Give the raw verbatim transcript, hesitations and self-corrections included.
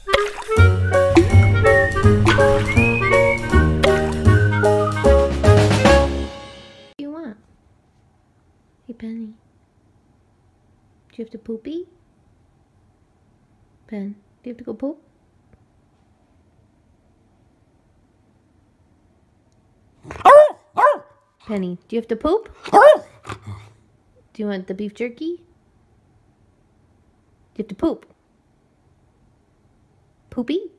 do you want? Hey, Penny. Do you have to poopy? Pen, do you have to go poop? Penny, do you have to poop? Do you want the beef jerky? Do you have to poop? Poopy?